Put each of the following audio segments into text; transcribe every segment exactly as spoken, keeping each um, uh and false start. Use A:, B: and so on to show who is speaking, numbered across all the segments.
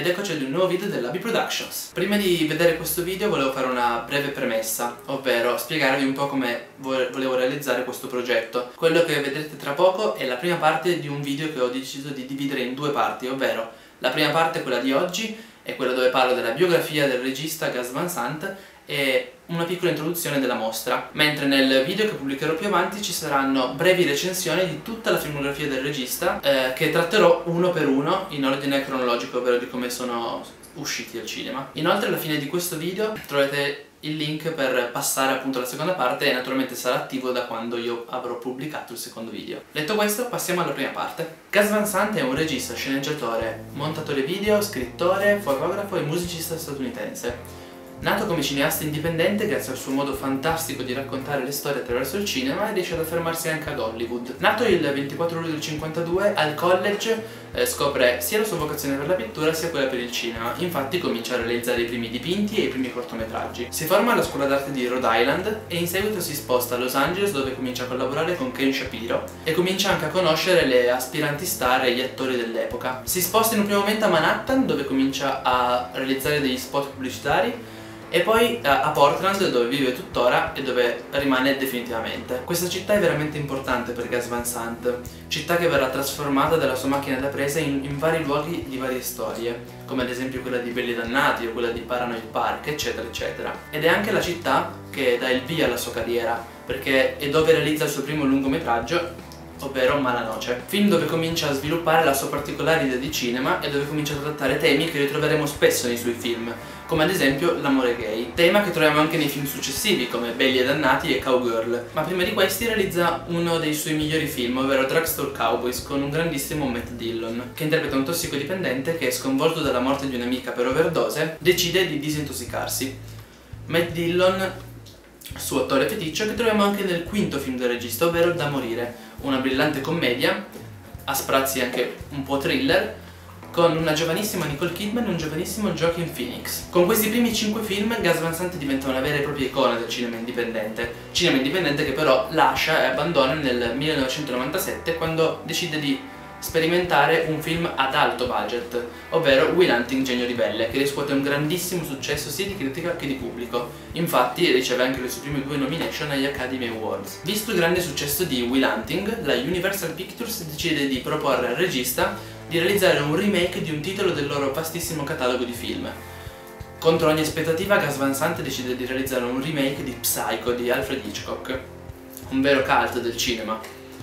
A: eccoci ad un nuovo video della B Productions. Prima di vedere questo video volevo fare una breve premessa, ovvero spiegarvi un po' come volevo realizzare questo progetto. Quello che vedrete tra poco è la prima parte di un video che ho deciso di dividere in due parti, ovvero la prima parte, quella di oggi, è quella dove parlo della biografia del regista Gus Van Sant e una piccola introduzione della mostra, mentre nel video che pubblicherò più avanti ci saranno brevi recensioni di tutta la filmografia del regista eh, che tratterò uno per uno in ordine cronologico, ovvero di come sono usciti al cinema. Inoltre alla fine di questo video troverete il link per passare appunto alla seconda parte e naturalmente sarà attivo da quando io avrò pubblicato il secondo video. Detto questo, passiamo alla prima parte. Gus Van Sant è un regista, sceneggiatore, montatore video, scrittore, fotografo e musicista statunitense. Nato come cineasta indipendente, grazie al suo modo fantastico di raccontare le storie attraverso il cinema, riesce ad affermarsi anche ad Hollywood. Nato il ventiquattro luglio del cinquantadue, al college eh, scopre sia la sua vocazione per la pittura sia quella per il cinema. Infatti comincia a realizzare i primi dipinti e i primi cortometraggi. Si forma alla scuola d'arte di Rhode Island e in seguito si sposta a Los Angeles, dove comincia a collaborare con Ken Shapiro e comincia anche a conoscere le aspiranti star e gli attori dell'epoca. Si sposta in un primo momento a Manhattan, dove comincia a realizzare degli spot pubblicitari, e poi a Portland, dove vive tuttora e dove rimane definitivamente. Questa città è veramente importante per Gus Van Sant, città che verrà trasformata dalla sua macchina da presa in, in vari luoghi di varie storie, come ad esempio quella di Belli Dannati o quella di Paranoid Park, eccetera eccetera. Ed è anche la città che dà il via alla sua carriera, perché è dove realizza il suo primo lungometraggio, ovvero Malanoce, film dove comincia a sviluppare la sua particolare idea di cinema e dove comincia a trattare temi che ritroveremo spesso nei suoi film, come ad esempio l'amore gay, tema che troviamo anche nei film successivi come Belli e Dannati e Cowgirl. Ma prima di questi realizza uno dei suoi migliori film, ovvero Drugstore Cowboys, con un grandissimo Matt Dillon, che interpreta un tossicodipendente che, sconvolto dalla morte di un'amica per overdose, decide di disintossicarsi. Matt Dillon, suo attore feticcio, che troviamo anche nel quinto film del regista, ovvero Da morire, una brillante commedia, a sprazzi anche un po' thriller, con una giovanissima Nicole Kidman e un giovanissimo Joaquin Phoenix. Con questi primi cinque film Gus Van Sant diventa una vera e propria icona del cinema indipendente, cinema indipendente che però lascia e abbandona nel millenovecentonovantasette, quando decide di sperimentare un film ad alto budget, ovvero Will Hunting Genio Ribelle, che riscuote un grandissimo successo sia di critica che di pubblico. Infatti riceve anche le sue prime due nomination agli Academy Awards. Visto il grande successo di Will Hunting, la Universal Pictures decide di proporre al regista di realizzare un remake di un titolo del loro vastissimo catalogo di film. Contro ogni aspettativa, Gus Van Sant decide di realizzare un remake di Psycho di Alfred Hitchcock, un vero cult del cinema,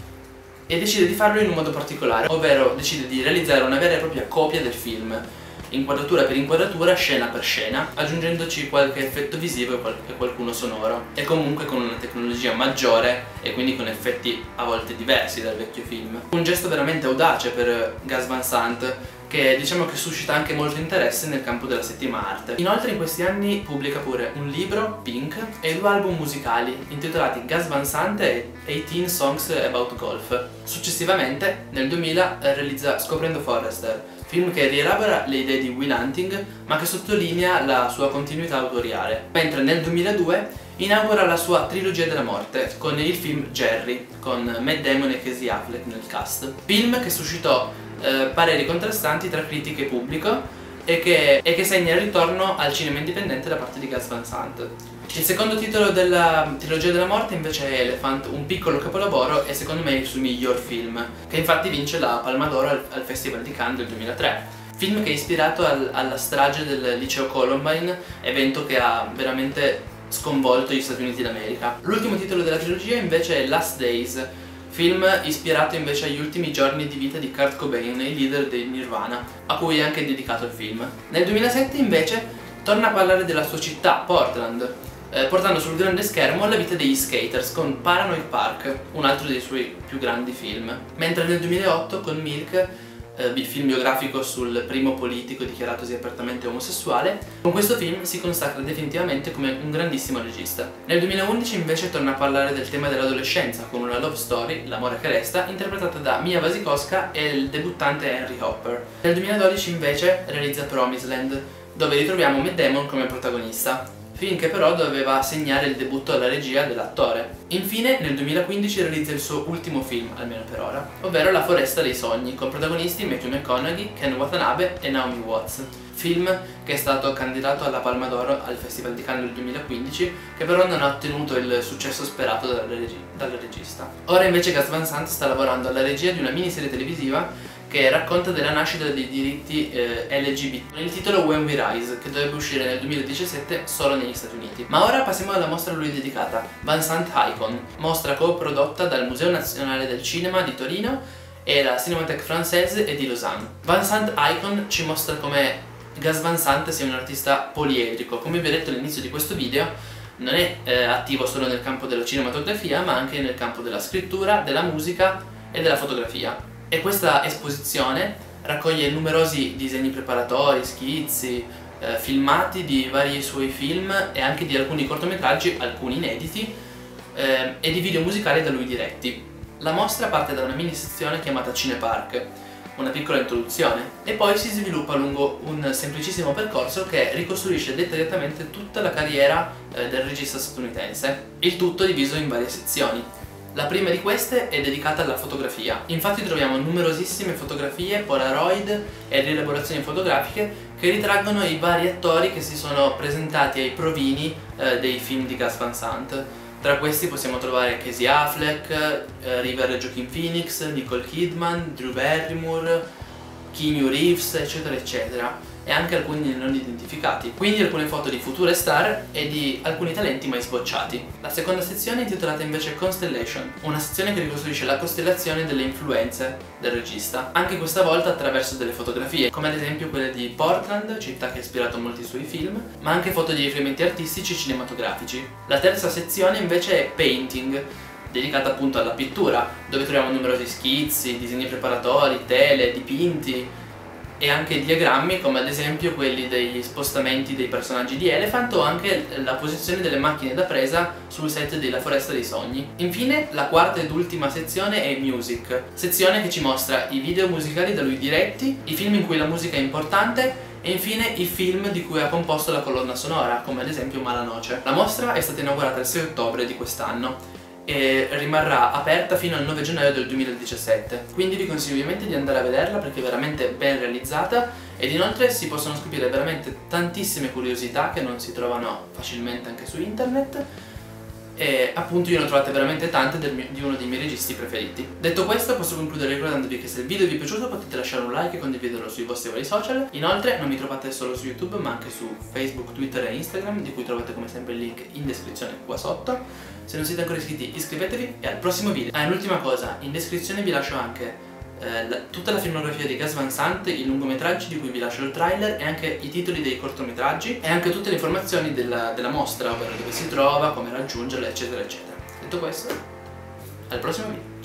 A: e decide di farlo in un modo particolare, ovvero decide di realizzare una vera e propria copia del film, inquadratura per inquadratura, scena per scena, aggiungendoci qualche effetto visivo e, qual e qualcuno sonoro, e comunque con una tecnologia maggiore e quindi con effetti a volte diversi dal vecchio film. Un gesto veramente audace per Gus Van Sant, che diciamo che suscita anche molto interesse nel campo della settima arte. Inoltre in questi anni pubblica pure un libro, Pink, e due album musicali intitolati Gus Van Sant e eighteen Songs About Golf. Successivamente, nel duemila, realizza Scoprendo Forrester, film che rielabora le idee di Will Hunting ma che sottolinea la sua continuità autoriale, mentre nel duemiladue inaugura la sua trilogia della morte con il film Jerry, con Matt Damon e Casey Affleck nel cast, film che suscitò eh, pareri contrastanti tra critica e pubblico e che, e che segna il ritorno al cinema indipendente da parte di Gus Van Sant. Il secondo titolo della trilogia della morte invece è Elephant, un piccolo capolavoro e secondo me il suo miglior film, che infatti vince la Palma d'Oro al, al Festival di Cannes del duemilatré. Film che è ispirato al, alla strage del liceo Columbine, evento che ha veramente sconvolto gli Stati Uniti d'America. L'ultimo titolo della trilogia invece è Last Days, film ispirato invece agli ultimi giorni di vita di Kurt Cobain, il leader dei Nirvana, a cui è anche dedicato il film. Nel duemilasette invece torna a parlare della sua città, Portland, eh, portando sul grande schermo la vita degli skaters con Paranoid Park, un altro dei suoi più grandi film. Mentre nel duemilaotto con Milk, il film biografico sul primo politico dichiaratosi apertamente omosessuale, con questo film si consacra definitivamente come un grandissimo regista. Nel duemilaundici invece torna a parlare del tema dell'adolescenza con una love story, L'amore che resta, interpretata da Mia Wasikowska e il debuttante Henry Hopper. Nel duemiladodici invece realizza Promised Land, dove ritroviamo Matt Damon come protagonista, film che però doveva segnare il debutto alla regia dell'attore. Infine nel duemilaquindici realizza il suo ultimo film, almeno per ora, ovvero La foresta dei sogni, con protagonisti Matthew McConaughey, Ken Watanabe e Naomi Watts. film che è stato candidato alla Palma d'Oro al Festival di Cannes del duemilaquindici, che però non ha ottenuto il successo sperato dal, regi dal regista. Ora invece Gus Van Sant sta lavorando alla regia di una miniserie televisiva che racconta della nascita dei diritti eh, L G B T con il titolo When We Rise, che dovrebbe uscire nel duemiladiciassette solo negli Stati Uniti. Ma ora passiamo alla mostra a lui dedicata, Van Sant Icon, mostra co-prodotta dal Museo Nazionale del Cinema di Torino e la Cinémathèque Française e di Lausanne. Van Sant Icon ci mostra come Gus Van Sant sia un artista poliedrico. Come vi ho detto all'inizio di questo video, non è eh, attivo solo nel campo della cinematografia, ma anche nel campo della scrittura, della musica e della fotografia. E questa esposizione raccoglie numerosi disegni preparatori, schizzi, eh, filmati di vari suoi film e anche di alcuni cortometraggi, alcuni inediti, eh, e di video musicali da lui diretti. La mostra parte da una mini sezione chiamata Cinepark, una piccola introduzione, e poi si sviluppa lungo un semplicissimo percorso che ricostruisce dettagliatamente tutta la carriera eh, del regista statunitense, il tutto diviso in varie sezioni. La prima di queste è dedicata alla fotografia. Infatti troviamo numerosissime fotografie, polaroid e rielaborazioni fotografiche che ritraggono i vari attori che si sono presentati ai provini eh, dei film di Gus Van Sant. Tra questi possiamo trovare Casey Affleck, eh, River Joaquin Phoenix, Nicole Kidman, Drew Barrymore, Keanu Reeves, eccetera eccetera, e anche alcuni non identificati, quindi alcune foto di future star e di alcuni talenti mai sbocciati. La seconda sezione è intitolata invece Constellation, una sezione che ricostruisce la costellazione delle influenze del regista, anche questa volta attraverso delle fotografie, come ad esempio quelle di Portland, città che ha ispirato molti suoi film, ma anche foto di riferimenti artistici e cinematografici. La terza sezione invece è Painting, dedicata appunto alla pittura, dove troviamo numerosi schizzi, disegni preparatori, tele, dipinti e anche diagrammi, come ad esempio quelli degli spostamenti dei personaggi di Elephant o anche la posizione delle macchine da presa sul set di La Foresta dei Sogni. Infine la quarta ed ultima sezione è Music, sezione che ci mostra i video musicali da lui diretti, i film in cui la musica è importante e infine i film di cui ha composto la colonna sonora, come ad esempio Malanoce. La mostra è stata inaugurata il sei ottobre di quest'anno e rimarrà aperta fino al nove gennaio del duemiladiciassette, quindi vi consiglio ovviamente di andare a vederla perché è veramente ben realizzata ed inoltre si possono scoprire veramente tantissime curiosità che non si trovano facilmente anche su internet, e appunto io ne ho trovate veramente tante del mio, di uno dei miei registi preferiti. Detto questo, posso concludere ricordandovi che se il video vi è piaciuto potete lasciare un like e condividerlo sui vostri vari social. Inoltre non mi trovate solo su YouTube ma anche su Facebook, Twitter e Instagram, di cui trovate come sempre il link in descrizione qua sotto. Se non siete ancora iscritti iscrivetevi e al prossimo video. Ah, e un'ultima cosa, in descrizione vi lascio anche eh, la, tutta la filmografia di Gus Van Sant, i lungometraggi di cui vi lascio il trailer e anche i titoli dei cortometraggi e anche tutte le informazioni della, della mostra, ovvero dove si trova, come raggiungerla, eccetera eccetera. Detto questo, al prossimo video.